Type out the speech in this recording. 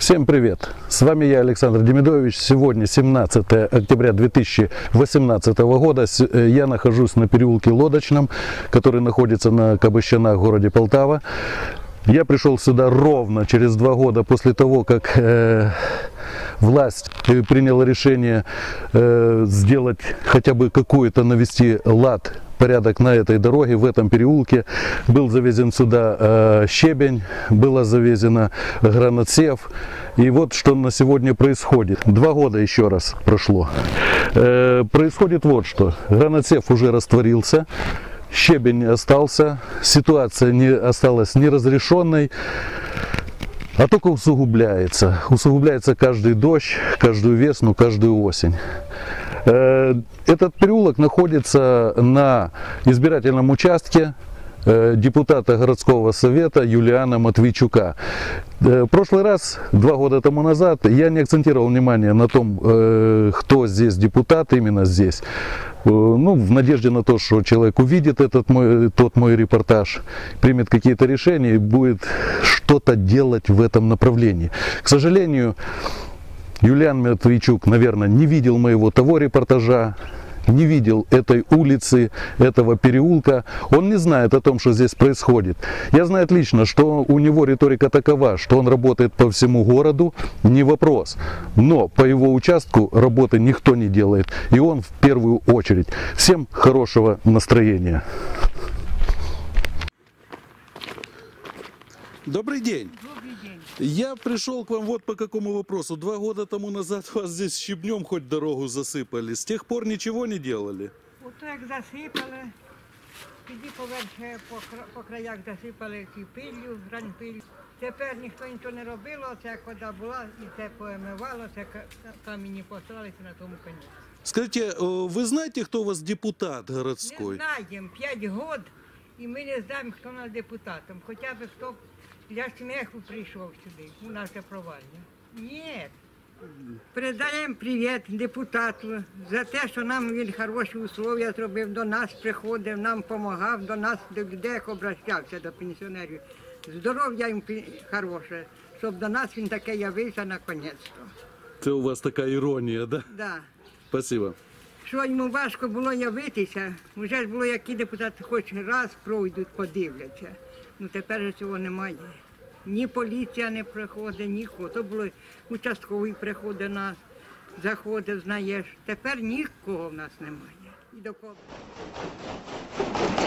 Всем привет! С вами я, Александр Демидович. Сегодня 17 октября 2018 года. Я нахожусь на переулке Лодочном, который находится на Кабыщанах в городе Полтава. Я пришел сюда ровно через 2 года после того, как власть приняла решение сделать хотя бы какой-то, навести лад, порядок на этой дороге, в этом переулке. Был завезен сюда щебень, была завезена гранатсев. И вот что на сегодня происходит. 2 года еще раз прошло. Происходит вот что. Гранатсев уже растворился, щебень не остался, ситуация не осталась неразрешенной, а только усугубляется. Усугубляется каждый дождь, каждую весну, каждую осень. Этот переулок находится на избирательном участке депутата городского совета Юлиана Матвейчука. В прошлый раз, 2 года тому назад, я не акцентировал внимание на том, кто здесь депутат, именно здесь. Ну, в надежде на то, что человек увидит тот мой репортаж, примет какие-то решения и будет что-то делать в этом направлении. К сожалению, Юлиан Матвейчук, наверное, не видел моего того репортажа, не видел этой улицы, этого переулка. Он не знает о том, что здесь происходит. Я знаю отлично, что у него риторика такова, что он работает по всему городу, не вопрос. Но по его участку работы никто не делает. И он в первую очередь. Всем хорошего настроения. Добрый день. Добрый день. Я пришел к вам вот по какому вопросу. 2 года тому назад вас здесь щебнем хоть дорогу засыпали. С тех пор ничего не делали? Ото як засипали, тоді поверхи по краях засипали пиллю, гранпиллю. Тепер ніхто нічого не робило, це вода була і це поемивало, це камені посралися на тому коні. Скажите, вы знаете, кто у вас депутат городской? Не знаємо, 5 років, і ми не знаємо, хто у нас депутатом. Хоча б хто для сміху прийшов сюди, у нас це провальня. Ні. Передаємо привіт депутату за те, що нам він хороші условия зробив, до нас приходив, нам допомагав, до нас, до людей обращався, до пенсіонерів. Здоров'я їм хороше, щоб до нас він таке явився наконець-то. Це у вас така іронія, да? Да. Спасибо. Що йому важко було явитися, вже ж було, які депутати хоч раз пройдуть, подивляться. Ну тепер же цього немає. Ні поліція не приходить, ніхто. То було участковий приходить на заходить, знаєш. Тепер нікого в нас немає. І до кого.